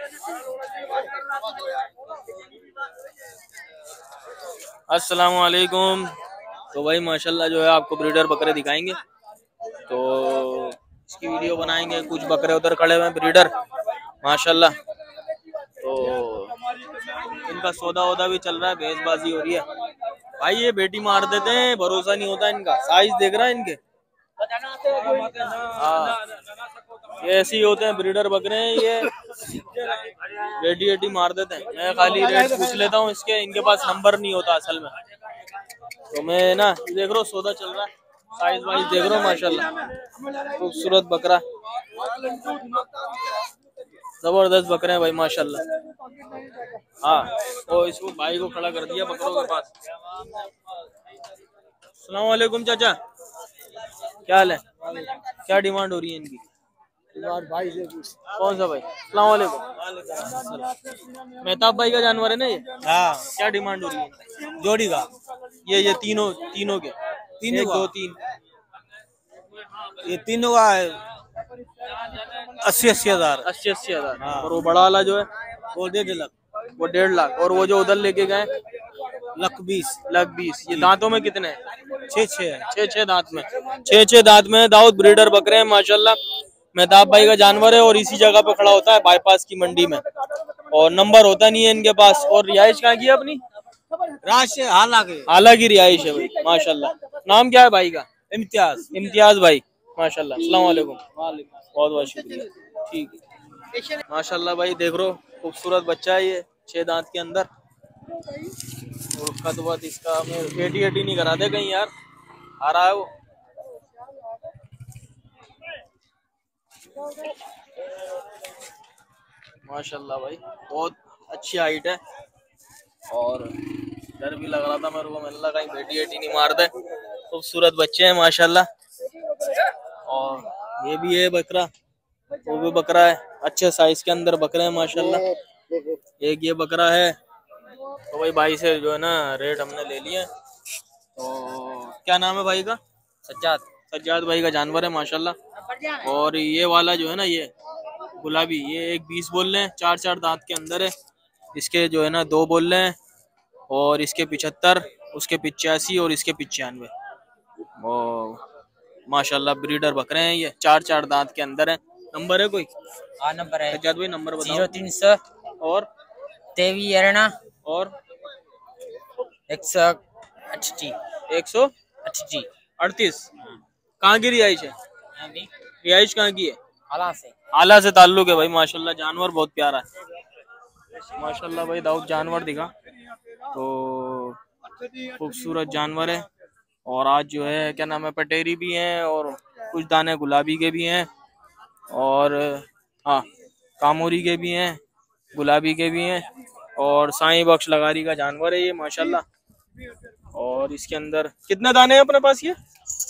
अस्सलाम वालेकुम। तो भाई माशाल्लाह जो है आपको ब्रीडर बकरे दिखाएंगे, तो इसकी वीडियो बनाएंगे। कुछ बकरे उधर खड़े हुए हैं ब्रीडर माशाल्लाह, तो इनका सौदा वौदा भी चल रहा है, भैंसबाजी हो रही है। भाई ये बेटी मार देते हैं, भरोसा नहीं होता इनका। साइज देख रहा है इनके, हाँ ये ऐसे ही होते हैं ब्रीडर बकरे हैं ये, बेटी बेटी मार देते हैं। मैं खाली रेट पूछ लेता हूँ इसके, इनके पास नंबर नहीं होता असल में। तो मैं ना देख रहा हूँ सौदा चल रहा है, साइज वाइज देख रहा हूँ माशाल्लाह, खूबसूरत बकरा, जबरदस्त बकरे हैं भाई माशाल्लाह। हाँ तो इसको भाई को खड़ा कर दिया बकरों के पास। अस्सलाम वालेकुम चाचा, क्या हाल है? क्या डिमांड हो रही है इनकी? भाई से कौन सा भाई? अस्सलाम वालेकुम। मेहताब भाई का जानवर है ना ये? हाँ। क्या डिमांड हो रही है? जोड़ी का ये तीनों के तीन, एक दो तीन, ये तीनों का 80,000। 80,000। हाँ। और वो बड़ा वाला जो है वो 1.5 लाख, वो 1.5 लाख। और वो जो उधर लेके गए 1,20,000। ये दांतों में कितने हैं? 6 दांत में, 6 दांत में दाऊद ब्रीडर बकरे हैं माशाल्लाह। मेहताब भाई का जानवर है और इसी जगह पे खड़ा होता है बाईपास की मंडी में, और नंबर होता नहीं है इनके पास। और रिहाइश कहाँ की है अपनी? हाला की रिहाइश है भाई माशाल्लाह। नाम क्या है भाई का? इम्तियाज भाई माशाल्लाह। अस्सलाम वालेकुम। बहुत बहुत शुक्रिया। ठीक है माशाल्लाह भाई, देख रो खूबसूरत बच्चा है ये, 6 दांत के अंदर। और उसका तो बात इसका पेटी नहीं कराते कहीं यार, आ रहा है वो। माशाल्लाह भाई बहुत अच्छी हाइट है, और डर भी लग रहा था मेरे को, मैंने लगा कहीं बेटी नहीं मार दे। खूबसूरत बच्चे हैं माशाल्लाह। और ये भी है बकरा, वो भी बकरा है, अच्छे साइज के अंदर बकरे हैं माशाल्लाह। एक ये बकरा है। तो भाई से जो है ना रेट हमने ले लिए। तो क्या नाम है भाई का? सज्जाद भाई का जानवर है माशाल्लाह। और ये वाला जो है ना ये गुलाबी, ये एक 20 बोल रहे हैं, 4 दांत के अंदर है। इसके जो है ना 2 बोल रहे हैं, और इसके 75, उसके 85 और इसके 95। वो माशाल्लाह ब्रीडर बकरे हैं ये, 4 दांत के अंदर है। नंबर है कोई? हाँ नंबर है सज्जाद भाई, नंबर बताओ। 0300 और 23 और 138। कहाँ की रिहाइश है? रिहाइश कहाँ की है? आला से ताल्लुक है भाई माशाल्लाह। जानवर बहुत प्यारा है माशाल्लाह भाई। दाऊद जानवर दिखा, तो खूबसूरत जानवर है। और आज जो है क्या नाम है, पटेरी भी हैं, और कुछ दाने गुलाबी के भी हैं, और हाँ कामोरी के भी हैं, गुलाबी के भी हैं, और साईं बख्श लगारी का जानवर है ये माशाल्लाह। और इसके अंदर कितने दाने हैं अपने पास? ये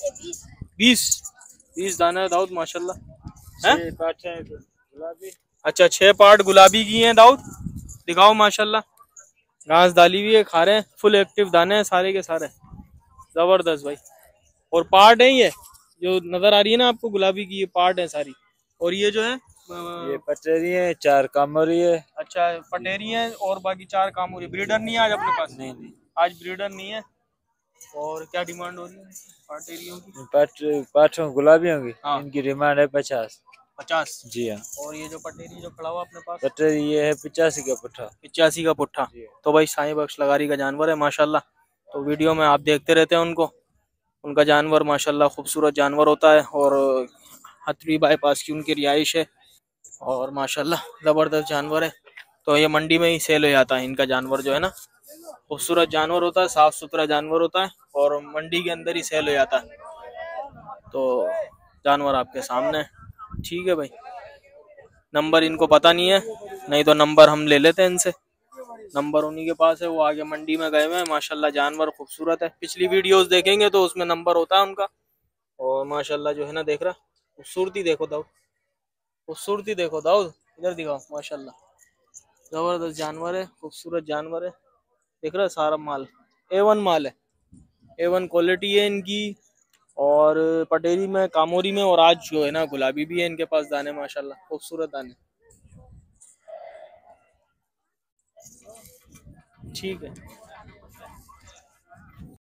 20 दाने दाऊद माशाल्लाह है। अच्छा 6 पार्ट गुलाबी की हैं दाऊद, दिखाओ माशाल्लाह। घास डाली हुई है, खा रहे हैं, फुल एक्टिव दाने हैं सारे के सारे, जबरदस्त भाई। और पार्ट है ये जो नजर आ रही है ना आपको गुलाबी की, ये पार्ट है सारी। और ये जो है ये पटेरी है, 4 कामोरी है। अच्छा पटेरी है और बाकी 4 कामोरी। ब्रीडर नहीं है आज अपने पास? नहीं आज ब्रीडर नहीं है। और क्या डिमांड हो रही है पटेरियों की? पाठों गुलाबी होंगी। हाँ। इनकी डिमांड है 50 जी हाँ। और ये जो पटेरी जो खड़ा हुआ अपने पास? पटेरी ये है 85 का पुट्ठा। 85 का पुट्ठा। तो भाई साईं बख्श लगारी का जानवर है माशाल्लाह। तो वीडियो में आप देखते रहते हैं उनको, उनका जानवर माशाल्लाह खूबसूरत जानवर होता है, और हथरी बाईपास की उनकी रिहाइश है, और माशाल्लाह ज़बरदस्त जानवर है। तो ये मंडी में ही सेल हो जाता है इनका जानवर जो है ना, खूबसूरत जानवर होता है, साफ सुथरा जानवर होता है, और मंडी के अंदर ही सेल हो जाता है। तो जानवर आपके सामने, ठीक है भाई। नंबर इनको पता नहीं है, नहीं तो नंबर हम ले लेते हैं इनसे। नंबर उन्हीं के पास है, वो आगे मंडी में गए हुए हैं माशाल्लाह। जानवर खूबसूरत है, पिछली वीडियोस देखेंगे तो उसमें नंबर होता है उनका। और माशाल्लाह जो है ना देख रहा, खूबसूरती देखो दाऊद, खूबसूरती देखो दाऊद, इधर दिखाओ माशाल्लाह। जबरदस्त जानवर है, खूबसूरत जानवर है, देख रहा सारा माल A1 माल है, A1 क्वालिटी है इनकी। और पटेरी में, कामोरी में, और आज जो है ना गुलाबी भी है इनके पास दाने माशाल्लाह, खूबसूरत दाने। ठीक है।